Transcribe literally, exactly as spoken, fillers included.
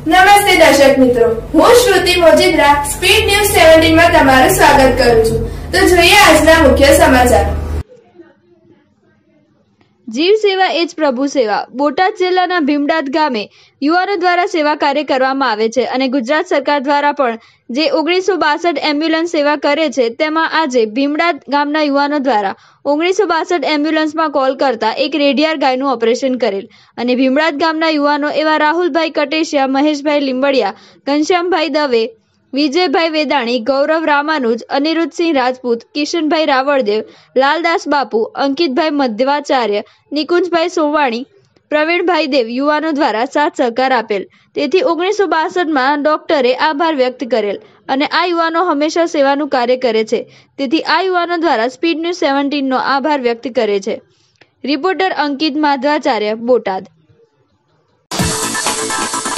નમસ્તે દર્શક મિત્રો, હું Shruti Mojidra speed news seventeen માં તમારું સ્વાગત કરું છું। તો જોઈએ આજના મુખ્ય સમાચાર। જીવ સેવા એ જ પ્રભુ સેવા। બોટાદ જિલ્લાના ભીમડાદ ગામે યુવાનો દ્વારા સેવા કાર્ય કરવામાં આવે છે અને ગુજરાત સરકાર દ્વારા પણ જે ઓગણીસો બાસઠ એમ્બ્યુલન્સ સેવા કરે છે તેમાં આજે ભીમડાદ ગામના યુવાનો દ્વારા ઓગણીસો બાસઠ એમ્બ્યુલન્સમાં કોલ કરતા એક રેડિયાર ગાયનું ઓપરેશન કરેલ અને ભીમડાદ ગામના યુવાનો એવા રાહુલભાઈ કટેશિયા, મહેશભાઈ લીંબડિયા, ઘનશ્યામભાઈ દવે, વિજયભાઈ વેદાણી, ગૌરવ રામાનુજ, અનિરુદ્ધસિંહ રાજપૂત, કિશનભાઈ રાવળદેવ, લાલદાસ બાપુ, અંકિતભાઈ મધ્વાચાર્ય, નિકુંજભાઈ સોવાણી, પ્રવીણભાઈ દેવ યુવાનો દ્વારા સાથ સહકાર આપેલ। તેથી ઓગણીસો બાસઠમાં ડોક્ટરે આભાર વ્યક્ત કરેલ અને આ યુવાનો હંમેશા સેવાનું કાર્ય કરે છે। તેથી આ યુવાનો દ્વારા સ્પીડ ન્યૂઝ સેવન્ટીનનો આભાર વ્યક્ત કરે છે। રિપોર્ટર અંકિત મધ્વાચાર્ય, બોટાદ।